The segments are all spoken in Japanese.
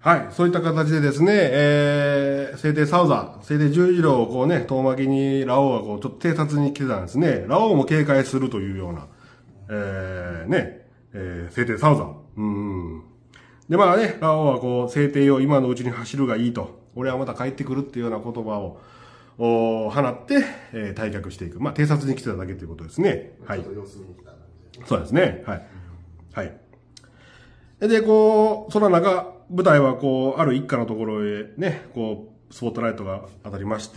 はい。そういった形でですね、聖帝サウザー、聖帝十字路をこうね、遠巻きにラオウがこう、ちょっと偵察に来てたんですね。ラオウも警戒するというような、聖帝サウザー。で、まあね、ラオウはこう、聖帝を今のうちに走るがいいと。俺はまた帰ってくるっていうような言葉を、放って、退却していく。まあ、偵察に来てただけということですね。はい。そうですね。はい。はい。で、こう、その中、舞台はこう、ある一家のところへね、こう、スポットライトが当たりまして、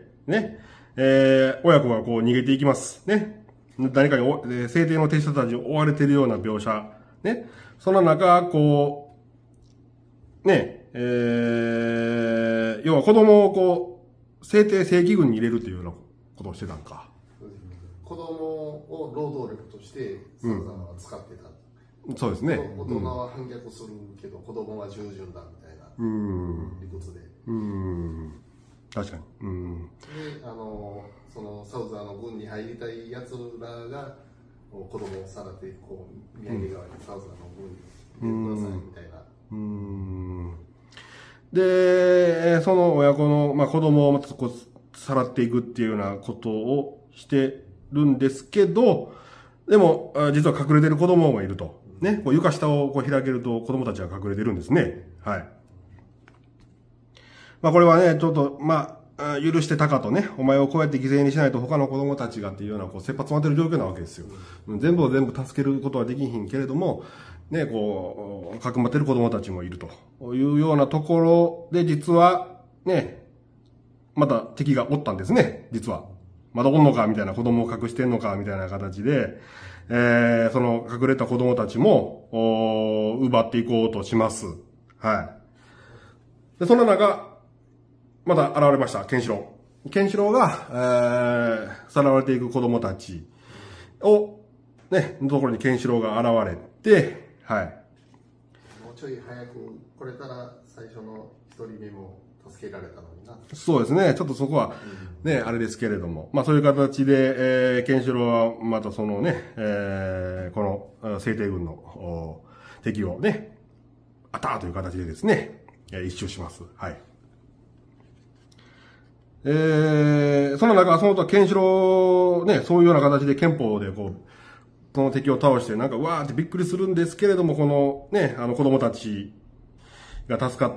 ね、親子がこう逃げていきます。ね。何かに聖帝の手下たちに追われているような描写。ね。その中、こう、ね、要は子供をこう、聖帝正規軍に入れるというようなことをしてたんか。 子供を労働力としてサウザーは使ってた。 そうですね。 大人は反逆するけど、子供は従順だみたいな理屈で。 確かに。 で、そのサウザーの軍に入りたい奴らが、子供をさらってこう土産代わりにサウザーの軍に入れてくださいみたいな。 で、その親子の、まあ、子供をまたこうさらっていくっていうようなことをしてるんですけど、でも、実は隠れてる子供もいると。ね、こう床下をこう開けると子供たちが隠れてるんですね。はい。まあこれはね、ちょっと、まあ、許してたかとね、お前をこうやって犠牲にしないと他の子供たちがっていうような、こう、切羽詰まってる状況なわけですよ。全部を全部助けることはできひんけれども、ね、こう、かくまってる子供たちもいるというようなところで、実は、ね、また敵がおったんですね、実は。まだおんのかみたいな、子供を隠してんのかみたいな形で、その隠れた子供たちも、奪っていこうとします。はい。で、その中、また現れました、ケンシロウ。ケンシロウが、さらわれていく子供たちを、ね、のところにケンシロウが現れて、はい。 もうちょい早く来れたら、最初の一人目も助けられたのにな。 そうですね。ちょっとそこは、ね、あれですけれども。まあそういう形で、ケンシロウは、またそのね、この、聖帝軍の敵をね、あたーという形でですね、一周します。はい。その中、そのとケンシロウ、ね、そういうような形で憲法でこう、その敵を倒して、なんか、わーってびっくりするんですけれども、このね、子供たちが助かって、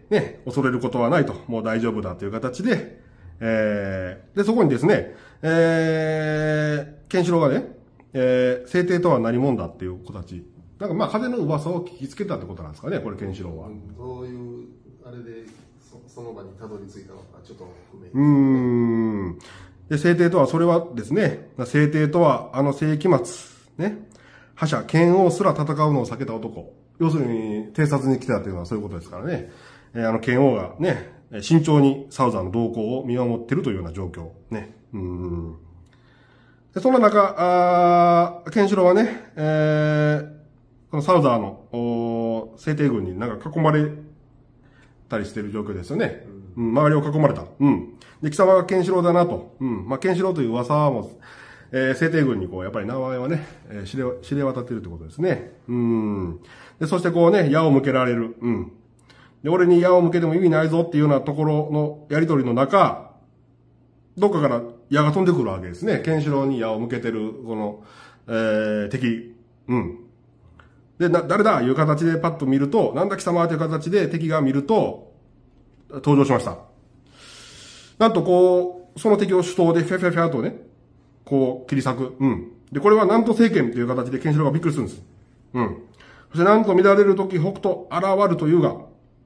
ね、恐れることはないと、もう大丈夫だという形で、で、そこにですね、ケンシロウがね、聖帝とは何者だっていう子たち、なんかまあ風の噂を聞きつけたってことなんですかね、これケンシロウは。 どういう、あれで、その場にたどり着いたのか、ちょっと不明です。 で、聖帝とは、それはですね、聖帝とは、世紀末、ね、覇者、剣王すら戦うのを避けた男。要するに、偵察に来たというのはそういうことですからね。剣王がね、慎重にサウザーの動向を見守っているというような状況。ね。で、そんな中、ケンシロウはね、このサウザーの、聖帝軍になんか囲まれたりしている状況ですよね。周りを囲まれた。で、貴様がケンシロウだなと。まあ、ケンシロウという噂はもう、聖帝軍にこう、やっぱり名前はね、知れ渡っているということですね。で、そしてこうね、矢を向けられる。で、俺に矢を向けても意味ないぞっていうようなところのやりとりの中、どっかから矢が飛んでくるわけですね。ケンシロウに矢を向けてる、この、敵。で、誰だいう形でパッと見ると、なんだ貴様という形で敵が見ると、登場しました。なんとこう、その敵を手刀でフェフェフェとね、こう切り裂く。で、これはなんと聖剣という形でケンシロウがびっくりするんです。そしてなんと乱れるとき北と現るというが。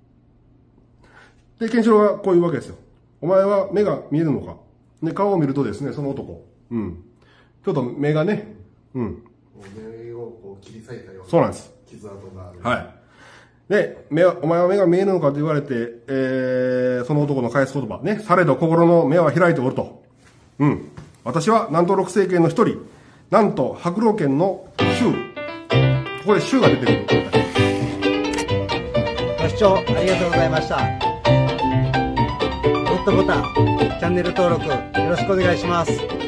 で、ケンシロウがこういうわけですよ。お前は目が見えるのか。で、顔を見るとですね、その男。ちょっと目がね、 目をこう切り裂いたような。 そうなんです。 傷跡がある。 はい。で、お前は目が見えるのかと言われて、その男の返す言葉。ね。されど心の目は開いておると。私は南東六聖剣の一人。なんと、白老剣の衆。ここで衆が出てくる。 ご視聴ありがとうございました。グッドボタン、チャンネル登録よろしくお願いします。